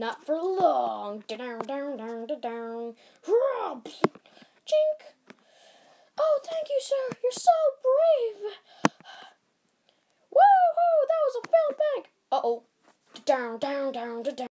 not for long. Down. Chink. Oh, thank you, sir. You're so brave. Woohoo! That was a failed bank. Uh-oh. Down.